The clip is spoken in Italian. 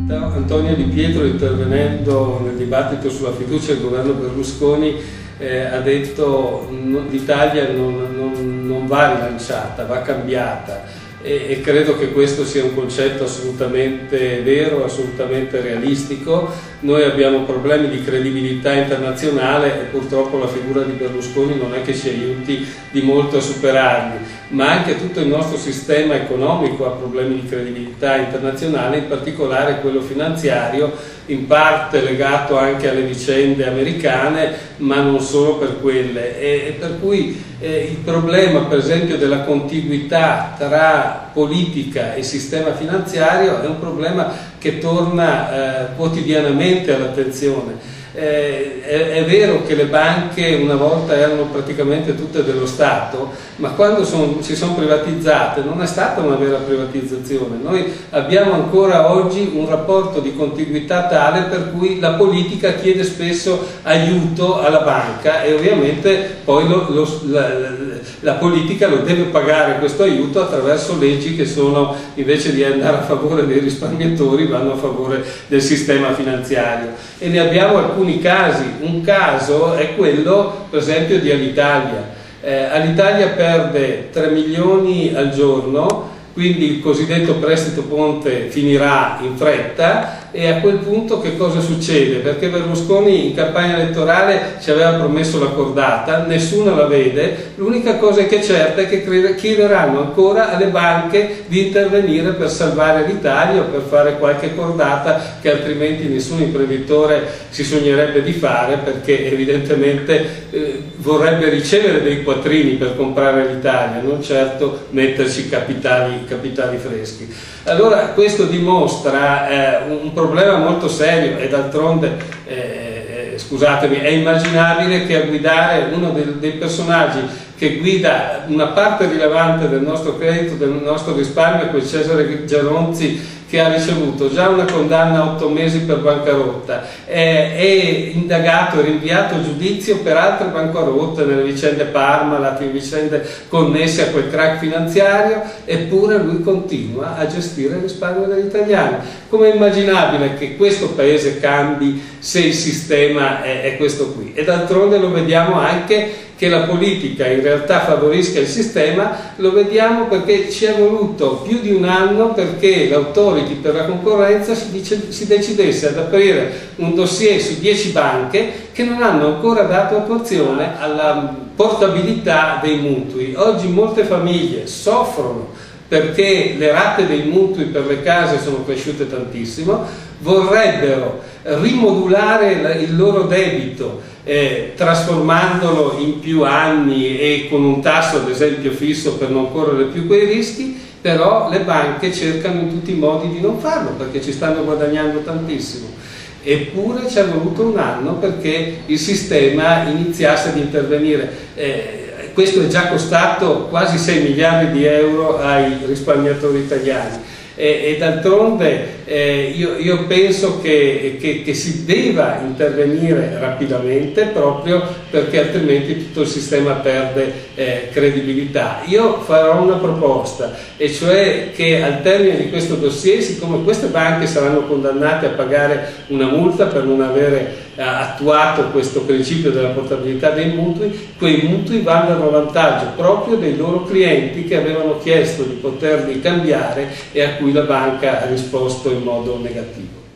Antonio Di Pietro, intervenendo nel dibattito sulla fiducia del governo Berlusconi, ha detto che l'Italia non va rilanciata, va cambiata, e credo che questo sia un concetto assolutamente vero, assolutamente realistico. Noi abbiamo problemi di credibilità internazionale e purtroppo la figura di Berlusconi non è che ci aiuti di molto a superarli, ma anche tutto il nostro sistema economico ha problemi di credibilità internazionale, in particolare quello finanziario, in parte legato anche alle vicende americane, ma non solo per quelle, e per cui il problema per esempio della contiguità tra politica e sistema finanziario è un problema che torna quotidianamente all'attenzione. È vero che le banche una volta erano praticamente tutte dello Stato, ma quando si sono privatizzate non è stata una vera privatizzazione. Noi abbiamo ancora oggi un rapporto di contiguità tale per cui la politica chiede spesso aiuto alla banca e ovviamente poi la politica lo deve pagare questo aiuto attraverso leggi che sono, invece di andare a favore dei risparmiatori, vanno a favore del sistema finanziario. E ne abbiamo alcuni casi. Un caso è quello per esempio di Alitalia. Alitalia perde 3 milioni al giorno, quindi il cosiddetto prestito ponte finirà in fretta, e a quel punto che cosa succede? Perché Berlusconi in campagna elettorale ci aveva promesso la cordata, nessuno la vede, l'unica cosa che è certa è che chiederanno ancora alle banche di intervenire per salvare l'Italia o per fare qualche cordata che altrimenti nessun imprenditore si sognerebbe di fare, perché evidentemente vorrebbe ricevere dei quattrini per comprare l'Italia, non certo metterci capitali freschi. Allora questo dimostra un problema molto serio, e d'altronde scusatemi, è immaginabile che a guidare uno dei personaggi che guida una parte rilevante del nostro credito, del nostro risparmio, è quel Cesare Geronzi, che ha ricevuto già una condanna a 8 mesi per bancarotta, è indagato e rinviato a giudizio per altre bancarotte nelle vicende Parmalat, in vicende connesse a quel crack finanziario, eppure lui continua a gestire il risparmio degli italiani. Come è immaginabile che questo paese cambi se il sistema è questo qui? E d'altronde lo vediamo anche che la politica in realtà favorisca il sistema, lo vediamo perché ci è voluto più di un anno perché l'Authority per la concorrenza si decidesse ad aprire un dossier su 10 banche che non hanno ancora dato attuazione alla portabilità dei mutui. Oggi molte famiglie soffrono perché le rate dei mutui per le case sono cresciute tantissimo, vorrebbero rimodulare il loro debito trasformandolo in più anni e con un tasso ad esempio fisso per non correre più quei rischi, però le banche cercano in tutti i modi di non farlo perché ci stanno guadagnando tantissimo. Eppure ci è voluto un anno perché il sistema iniziasse ad intervenire. Questo è già costato quasi 6 miliardi di euro ai risparmiatori italiani. E d'altronde io penso che si debba intervenire rapidamente proprio perché altrimenti tutto il sistema perde credibilità. Io farò una proposta, e cioè che al termine di questo dossier, siccome queste banche saranno condannate a pagare una multa per non avere attuato questo principio della portabilità dei mutui, quei mutui vanno a vantaggio proprio dei loro clienti che avevano chiesto di poterli cambiare e a cui la banca ha risposto in modo negativo.